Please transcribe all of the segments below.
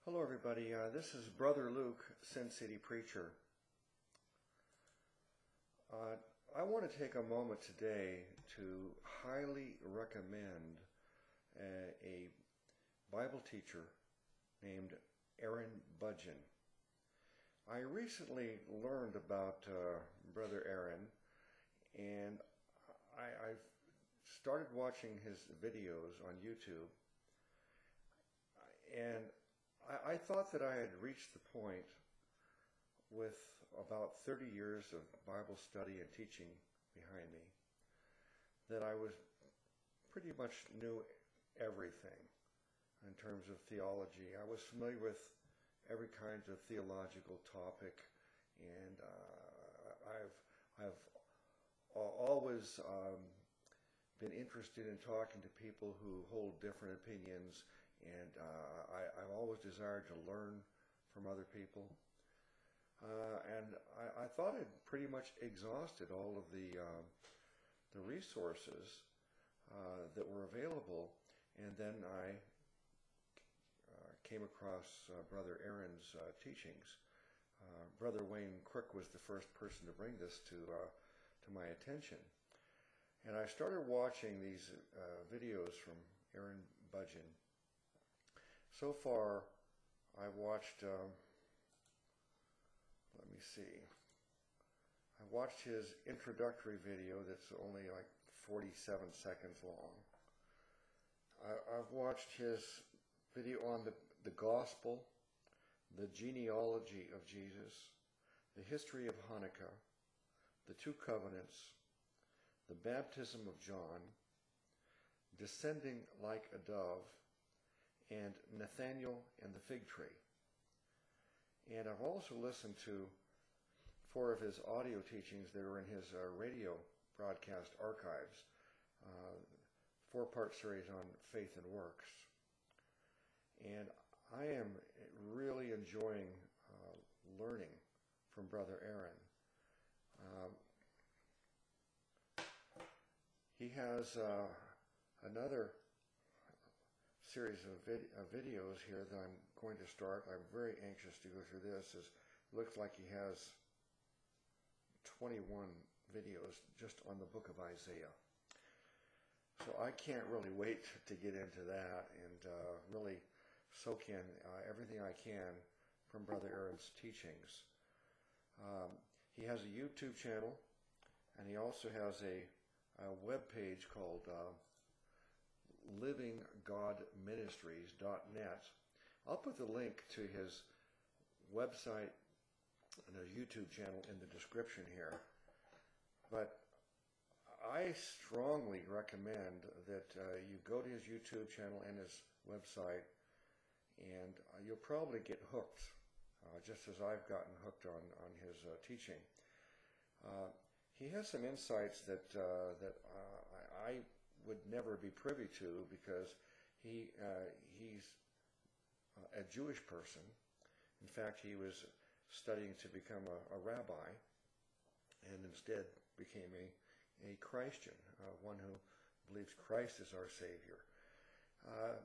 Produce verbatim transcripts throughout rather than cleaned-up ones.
Hello everybody, uh, this is Brother Luke, Sin City Preacher. Uh, I want to take a moment today to highly recommend a, a Bible teacher named Aaron Budgen. I recently learned about uh, Brother Aaron, and I, I've started watching his videos on YouTube, and I, I thought that I had reached the point with about thirty years of Bible study and teaching behind me that I was pretty much knew everything in terms of theology. I was familiar with every kind of theological topic, and uh, I've I've always um, been interested in talking to people who hold different opinions, and uh, I, I've always desired to learn from other people. Uh, and I, I thought I'd pretty much exhausted all of the uh, the resources uh, that were available, and then I uh, came across uh, Brother Aaron's uh, teachings. Uh, Brother Wayne Crook was the first person to bring this to uh, to my attention, and I started watching these uh, videos from Aaron Budgen. So far, I've watched. Um, Let me see. I watched his introductory video that's only like forty-seven seconds long. I, I've watched his video on the, the gospel, the genealogy of Jesus, the history of Hanukkah, the two covenants, the baptism of John, descending like a dove, and Nathaniel and the fig tree. And I've also listened to four of his audio teachings that are in his uh, radio broadcast archives, uh, four-part series on faith and works. And I am really enjoying uh, learning from Brother Aaron. Um, he has uh, another series of, vid of videos here that I'm going to start. I'm very anxious to go through this. It looks like he has twenty-one videos just on the book of Isaiah. So I can't really wait to get into that and uh, really soak in uh, everything I can from Brother Aaron's teachings. Um, he has a YouTube channel, and he also has a, a web page called uh, living god ministries dot net. I'll put the link to his website and his YouTube channel in the description here. But I strongly recommend that uh, you go to his YouTube channel and his website, and uh, you'll probably get hooked, uh, just as I've gotten hooked on, on his uh, teaching. Uh, he has some insights that, uh, that uh, I, I would never be privy to, because he uh, he's a Jewish person. In fact, he was studying to become a, a rabbi, and instead became a, a Christian, uh, one who believes Christ is our Savior. Uh,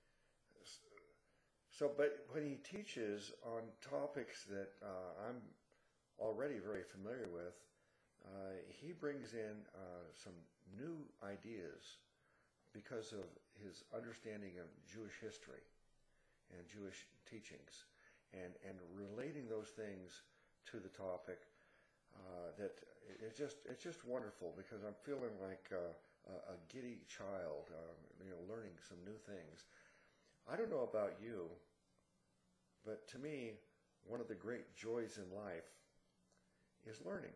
so, but when he teaches on topics that uh, I'm already very familiar with, uh, he brings in uh, some new ideas because of his understanding of Jewish history and Jewish teachings, and, and relating those things to the topic. Uh, that it's just it's just wonderful, because I'm feeling like uh, a, a giddy child, uh, you know, learning some new things. I don't know about you, but to me, one of the great joys in life is learning.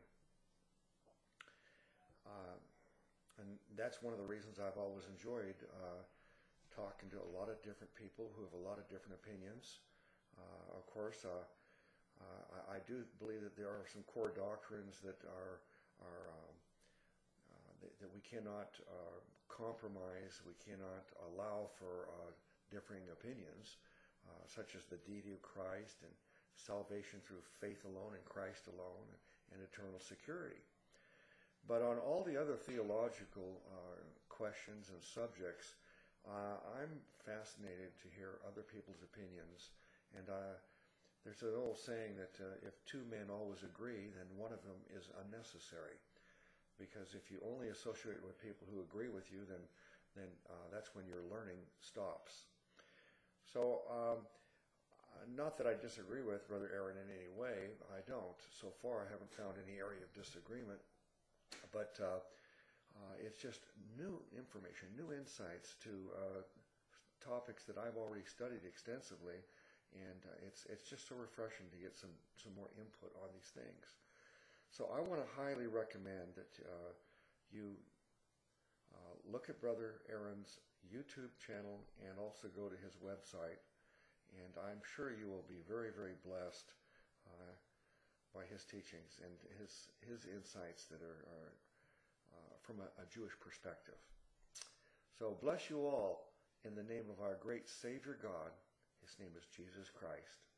Uh, and that's one of the reasons I've always enjoyed uh, talking to a lot of different people who have a lot of different opinions. Uh, of course, uh, uh, I, I do believe that there are some core doctrines that are, are um, uh, that, that we cannot uh, compromise. We cannot allow for uh, differing opinions, uh, such as the deity of Christ and salvation through faith alone in Christ alone, and, and eternal security. But on all the other theological uh, questions and subjects, uh, I'm fascinated to hear other people's opinions And uh, there's an old saying that uh, if two men always agree, then one of them is unnecessary. Because if you only associate with people who agree with you, then then uh, that's when your learning stops. So, um, not that I disagree with Brother Aaron in any way. I don't. So far, I haven't found any area of disagreement. But uh, uh, it's just new information, new insights to uh, topics that I've already studied extensively, and uh, it's it's just so refreshing to get some some more input on these things. So I want to highly recommend that uh, you uh, look at Brother Aaron's YouTube channel and also go to his website, and I'm sure you will be very, very blessed uh, by his teachings and his his insights that are, are uh, from a, a Jewish perspective. So bless you all in the name of our great Savior God. His name is Jesus Christ.